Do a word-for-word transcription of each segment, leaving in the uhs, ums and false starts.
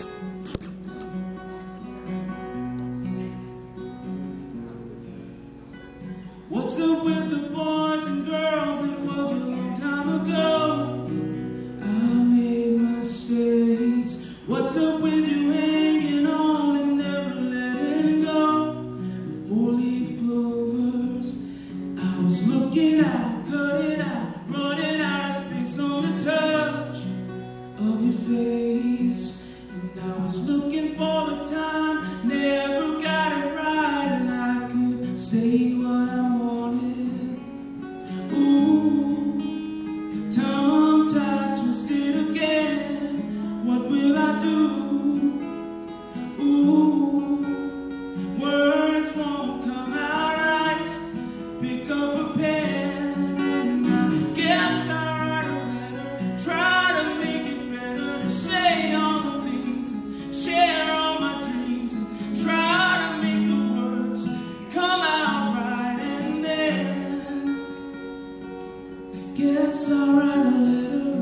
What's up with the boys and girls? It was a long time ago. I made mistakes. What's up with you hanging on and never letting go? The four-leaf clovers. I was looking out, cut it out, running out of space on the touch of your face. And I was looking for the time, never got it right, and I could say what I wanted. Tongue-tied, twisted again. What will I do? Ooh, words won't come out right. Pick up a pen and I guess I'll write a letter. Try to make it better, to say all the things and share all my dreams and try to make the words come out right, and then guess I'll write a letter.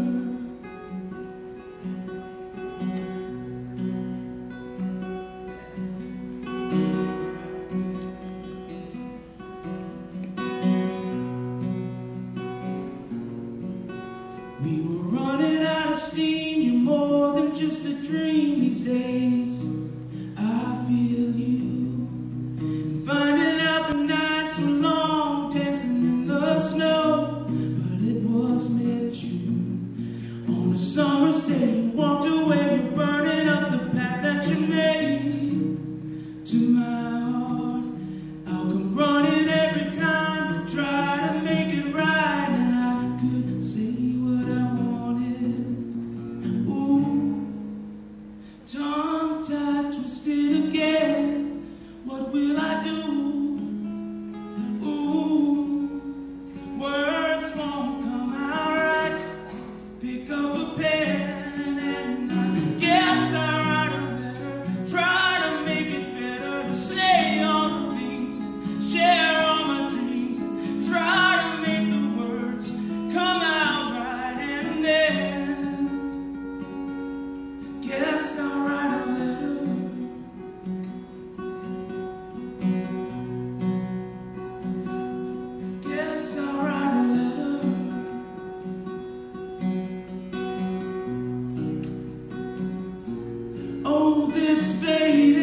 We were running out of steam. You're more than just a dream these days. I feel you. And finding out the nights were long, dancing in the snow. But it was mid-June. On a summer's day, you walked away. You're burning up the path that you made to my heart. I'll come running every time to try to make it right, and I could say what I wanted. Ooh, tongue-tied, twisted again. What will I do? Ooh, words won't come out right. Pick up a pen and I guess I'll write a letter. Try to make it better, to say all the things and share all my dreams and try to make the words come out right, and then guess I'll write a letter. Guess I'll write a letter. Oh, this fate